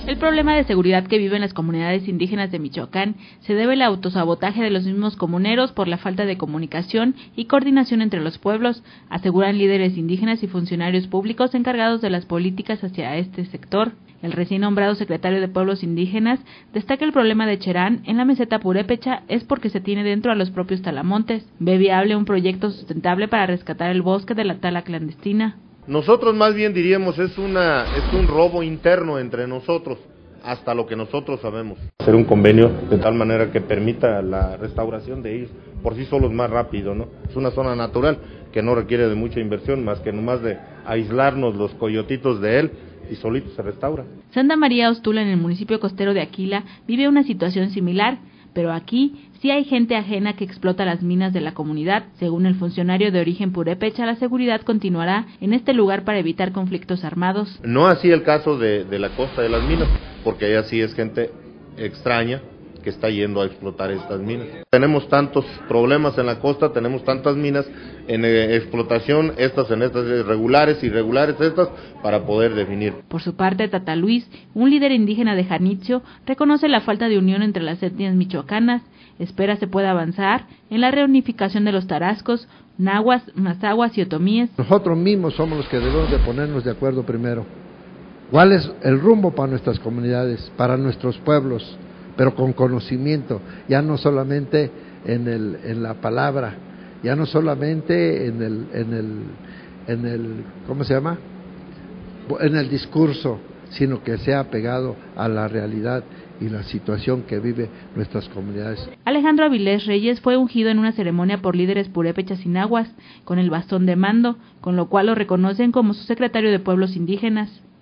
El problema de seguridad que viven las comunidades indígenas de Michoacán se debe al autosabotaje de los mismos comuneros por la falta de comunicación y coordinación entre los pueblos, aseguran líderes indígenas y funcionarios públicos encargados de las políticas hacia este sector. El recién nombrado secretario de Pueblos Indígenas destaca el problema de Cherán en la meseta purépecha es porque se tiene dentro a los propios talamontes. Ve viable un proyecto sustentable para rescatar el bosque de la tala clandestina. Nosotros más bien diríamos es un robo interno entre nosotros, hasta lo que nosotros sabemos. Hacer un convenio de tal manera que permita la restauración de ellos por sí solos más rápido, ¿no? Es una zona natural que no requiere de mucha inversión, más que nomás de aislarnos los coyotitos de él y solito se restaura. Santa María Ostula, en el municipio costero de Aquila, vive una situación similar, pero aquí sí hay gente ajena que explota las minas de la comunidad. Según el funcionario de origen purépecha, la seguridad continuará en este lugar para evitar conflictos armados. No así el caso de la costa de las minas, porque allá sí es gente extraña que está yendo a explotar estas minas. Tenemos tantos problemas en la costa, tenemos tantas minas en explotación, estas irregulares estas, para poder definir. Por su parte, Tata Luis, un líder indígena de Janitzio, reconoce la falta de unión entre las etnias michoacanas. Espera se pueda avanzar en la reunificación de los tarascos, nahuas, mazahuas y otomíes. Nosotros mismos somos los que debemos de ponernos de acuerdo primero. ¿Cuál es el rumbo para nuestras comunidades, para nuestros pueblos? Pero con conocimiento, ya no solamente en la palabra, ya no solamente en el ¿cómo se llama? En el discurso, sino que sea apegado a la realidad y la situación que vive nuestras comunidades. Alejandro Avilés Reyes fue ungido en una ceremonia por líderes purépechas y nahuas con el bastón de mando, con lo cual lo reconocen como su secretario de Pueblos Indígenas.